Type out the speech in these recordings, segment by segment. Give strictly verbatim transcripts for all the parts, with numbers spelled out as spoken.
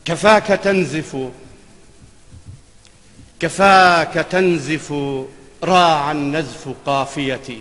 كفاك تنزف كفاك تنزف راعى النزف قافيتي،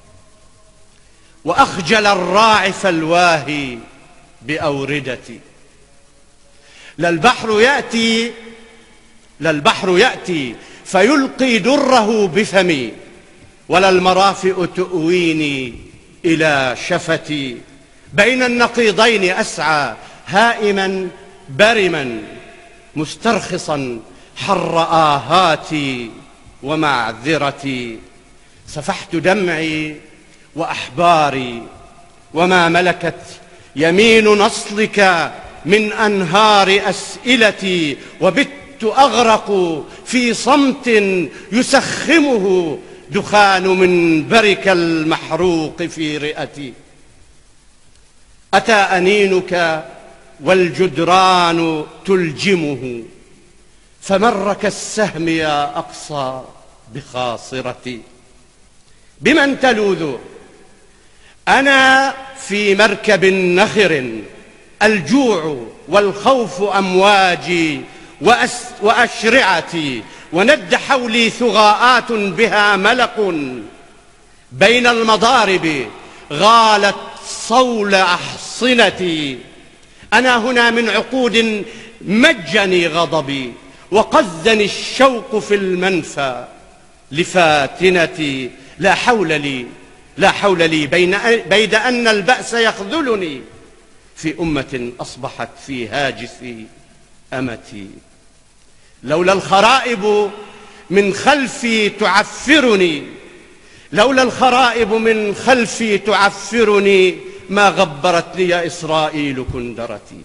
وأخجل الراعف الواهي بأوردتي. لا البحر يأتي لا البحر يأتي فيلقي دره بفمي، ولا المرافئ تؤويني إلى شفتي. بين النقيضين أسعى هائما برما، مسترخصا حر آهاتي ومعذرتي. سفحت دمعي وأحباري وما ملكت يمين نصلك من أنهار أسئلتي، وبت أغرق في صمت يسخمه دخان منبرك المحروق في رئتي. أتى أنينك والجدران تلجمه، فمر كالسهم يا أقصى بخاصرتي. بمن تلوذ؟ أنا في مركب نخر، الجوع والخوف أمواجي وأشرعتي، وند حولي ثغاءات بها ملق. بين المضارب غالت صول أحصنتي. أنا هنا من عقود مجني غضبي، وقذني الشوق في المنفى لفاتنتي. لا حول لي لا حول لي بين بيد أن البأس يخذلني في أمة أصبحت في هاجس أمتي. لولا الخرائب من خلفي تعفرني لولا الخرائب من خلفي تعفرني ما غبرت لي إسرائيل كندرتي.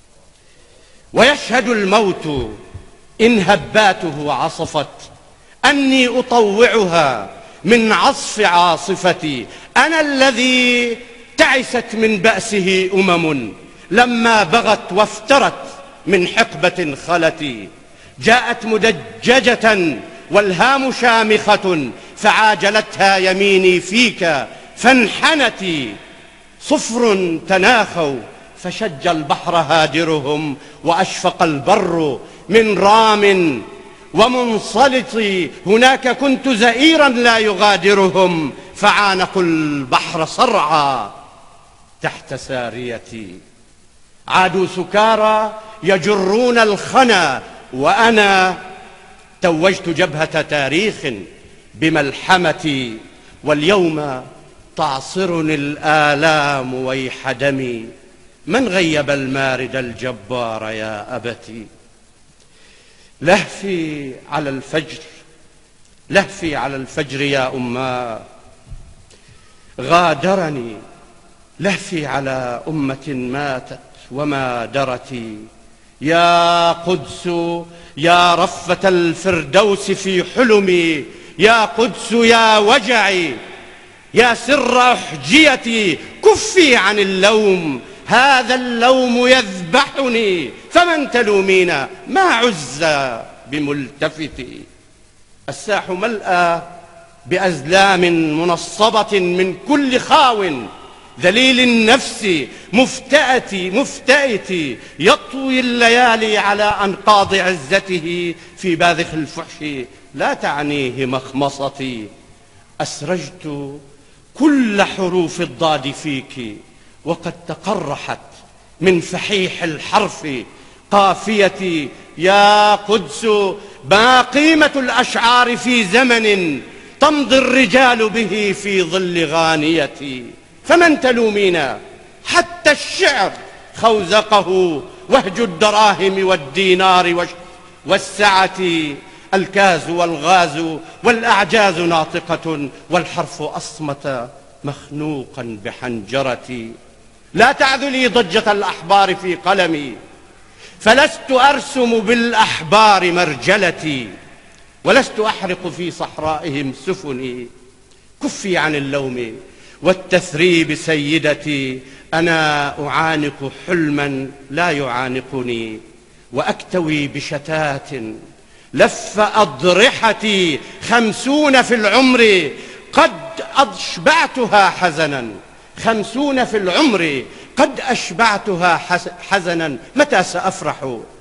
ويشهد الموت إن هباته عصفت أني أطوعها من عصف عاصفتي. أنا الذي تعست من بأسه أمم لما بغت وافترت من حقبة خلتي. جاءت مدججة والهام شامخة فعاجلتها يميني فيك فانحنتي. صفر تناخوا فشج البحر هادرهم، وأشفق البر من رام ومنصلط. هناك كنت زئيرا لا يغادرهم، فعانقوا البحر صرعى تحت ساريتي. عادوا سكارى يجرون الخنا، وأنا توجت جبهة تاريخ بملحمتي. واليوم تعصرني الآلام ويح دمي. من غيب المارد الجبار يا أبتي؟ لهفي على الفجر لهفي على الفجر يا أماه، غادرني لهفي على أمة ماتت وما درتي. يا قدس يا رفة الفردوس في حلمي، يا قدس يا وجعي، يا سر أحجيتي. كفي عن اللوم، هذا اللوم يذبحني. فمن تلومين؟ ما عز بملتفتي. الساح ملأى بأزلام منصبة من كل خاو، ذليل النفس مفتأتي مفتئتي. يطوي الليالي على أنقاض عزته في باذخ الفحش لا تعنيه مخمصتي. أسرجت كل حروف الضاد فيك، وقد تقرحت من فحيح الحرف قافيتي. يا قدس ما قيمة الأشعار في زمن تمضي الرجال به في ظل غانيتي. فمن تلومين؟ حتى الشعر خوزقه وهج الدراهم والدينار والسعة. الكاز والغاز والأعجاز ناطقة، والحرف أصمت مخنوقا بحنجرتي. لا تعذلي ضجة الأحبار في قلمي، فلست أرسم بالأحبار مرجلتي، ولست أحرق في صحرائهم سفني. كفي عن اللوم والتثريب سيدتي. أنا أعانق حلما لا يعانقني، وأكتوي بشتات لف أضرحتي. خمسون في العمر قد أشبعتها حزنا خمسون في العمر قد أشبعتها حزنا. متى سأفرح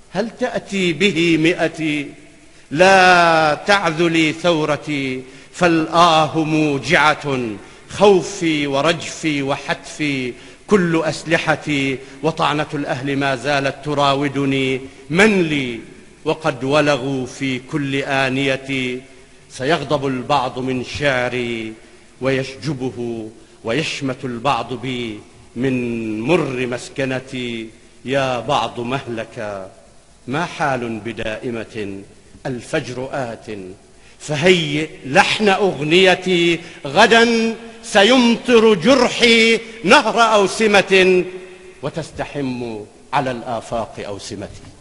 هل تأتي به مئتي لا تعذلي ثورتي، فالآه موجعة خوفي ورجفي وحتفي كل أسلحتي، وطعنة الأهل ما زالت تراودني، من لي وقد ولغوا في كل آنيتي. سيغضب البعض من شعري ويشجبه، ويشمت البعض بي من مر مسكنتي. يا بعض مهلك ما حال بدائمة، الفجر آت فهيئ لحن أغنيتي، غدا سيمطر جرحي نهر أوسمة، وتستحم على الآفاق أوسمتي.